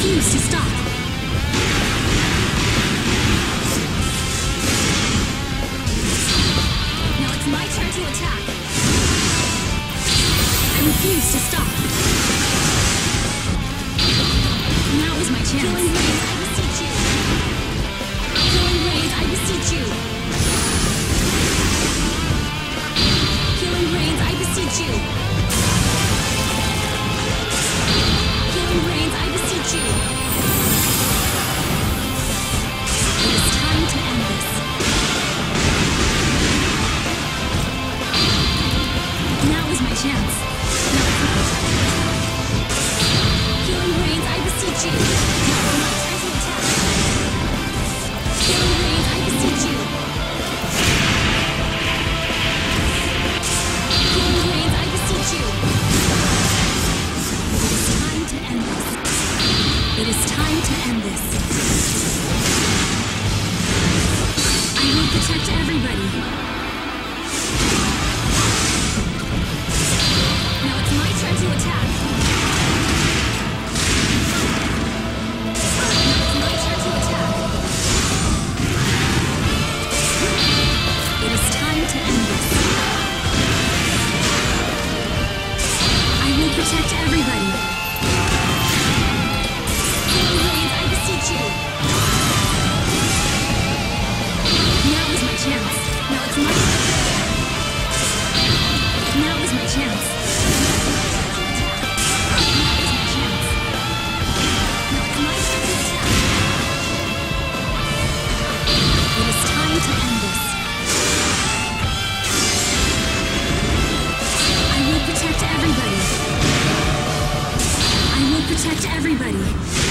refuse to stop. Now it's my turn to attack. I refuse to stop. Now is my chance. Killing rays, I beseech you. Killing rays, I beseech you. Killing rains, I beseech you. Killing rains, I beseech you. It is time to end this. Now is my chance. Killing rains, I beseech you. Now is my turn to attack. Killing rains, I beseech you. Killing rains, I beseech you. It is time to end this. It is time to end this. I will protect everybody. Now it's my turn to attack. Now it's my turn to attack. It is time to end this. I will protect everybody. Killing rains, I beseech you. Now is my chance. Now it's my Now is my chance. Now is my chance. Now it's my turn to attack. It is time to end this. I will protect everybody. I will protect everybody.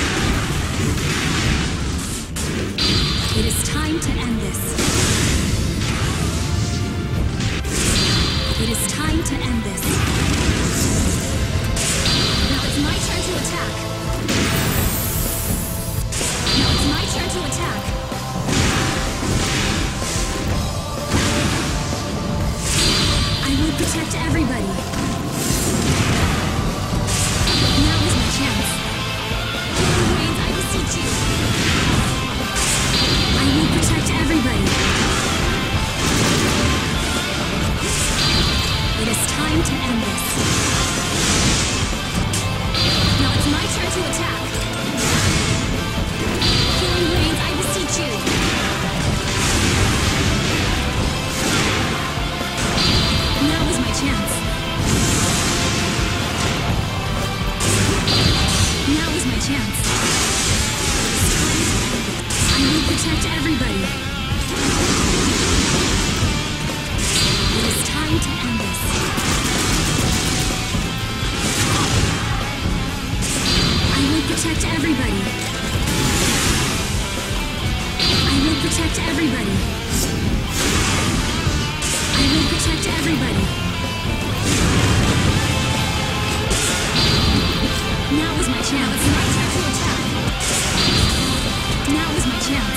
It is time to end this. It is time to end this. Now it's my turn to attack. Now it's my turn to attack. I will protect everybody. Now is my chance. Killing rains, I beseech you. I will protect everybody. It is time to end this. Now it's my turn to attack. Killing rains, I beseech you. Now is my chance. Now is my chance. I will protect everybody. It is time to end this. I will protect everybody. I will protect everybody. I will protect everybody. Now is my chance. It's my turn to attack. Now is my chance.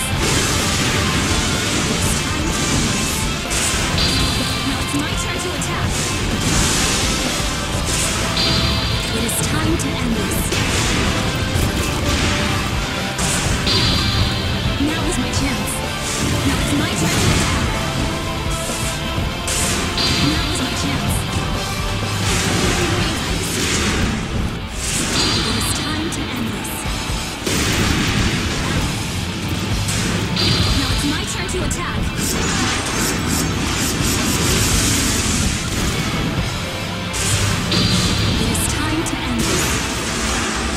It's time to end this. Now it's my turn to attack. It is time to end this. Now is my chance. Now it's my turn to attack. Now is my chance. I beseech you. It is time to end this. Now it's my turn to attack. It is time to end this.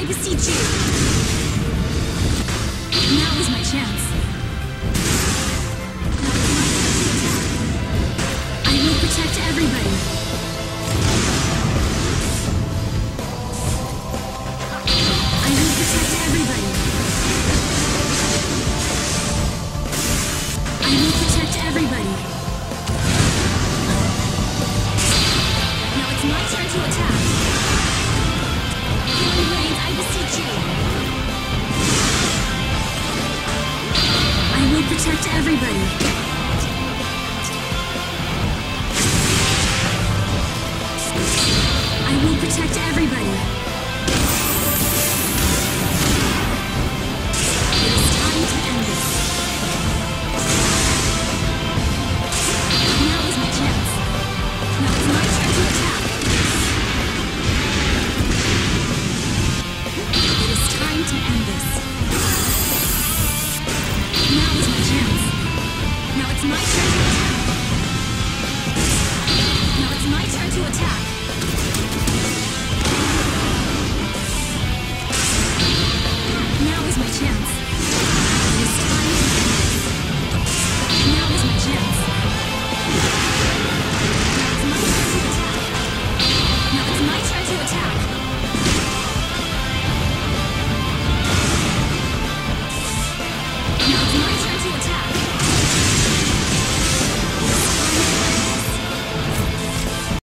beseech you. Now is my chance. I will protect everybody. I will protect everybody. I will protect everybody. Now it's my turn to attack. Healing rains, I beseech you. I will protect everybody. I will protect everybody.